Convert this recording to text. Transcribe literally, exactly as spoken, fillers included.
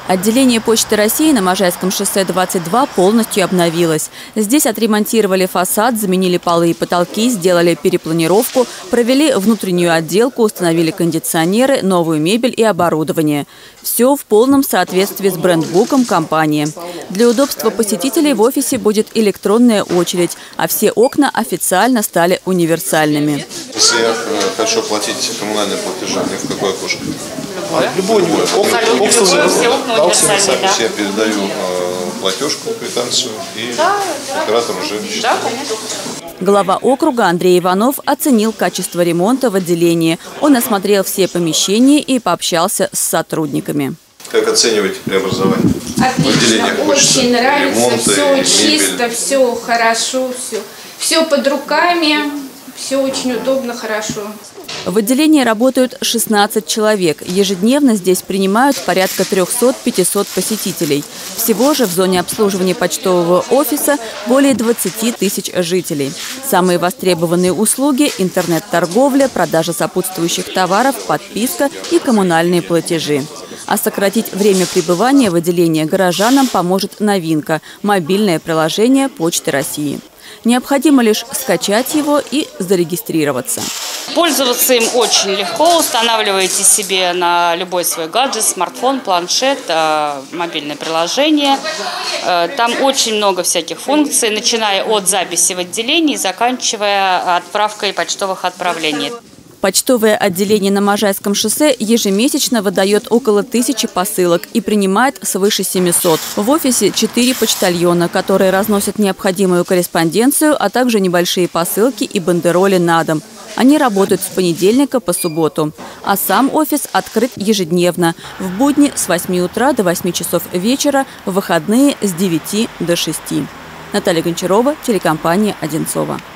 Отделение Почты России на Можайском шоссе двадцать два полностью обновилось. Здесь отремонтировали фасад, заменили полы и потолки, сделали перепланировку, провели внутреннюю отделку, установили кондиционеры, новую мебель и оборудование. Все в полном соответствии с брендбуком компании. Для удобства посетителей в офисе будет электронная очередь, а все окна официально стали универсальными. Если я хочу платить коммунальные платежи, мне в какое окошко? Любой, любой. Все окна универсальные, да. Я передаю э, платежку, квитанцию, и да, оператор да. уже считает. Да, глава округа Андрей Иванов оценил качество ремонта в отделении. Он осмотрел все помещения и пообщался с сотрудниками. Как оцениваете преобразование? Отлично, очень нравится, ремонта, все чисто, все хорошо, все, все под руками, все очень удобно, хорошо. В отделении работают шестнадцать человек. Ежедневно здесь принимают порядка трёхсот-пятисот посетителей. Всего же в зоне обслуживания почтового офиса более двадцати тысяч жителей. Самые востребованные услуги – интернет-торговля, продажа сопутствующих товаров, подписка и коммунальные платежи. А сократить время пребывания в отделении горожанам поможет новинка – мобильное приложение Почты России. Необходимо лишь скачать его и зарегистрироваться. Пользоваться им очень легко. Устанавливаете себе на любой свой гаджет, смартфон, планшет, мобильное приложение. Там очень много всяких функций, начиная от записи в отделении, заканчивая отправкой почтовых отправлений. Почтовое отделение на Можайском шоссе ежемесячно выдает около тысячи посылок и принимает свыше семисот. В офисе четыре почтальона, которые разносят необходимую корреспонденцию, а также небольшие посылки и бандероли на дом. Они работают с понедельника по субботу. А сам офис открыт ежедневно. В будни с восьми утра до восьми часов вечера, в выходные с девяти до шести. Наталья Гончарова, телекомпания «Одинцова».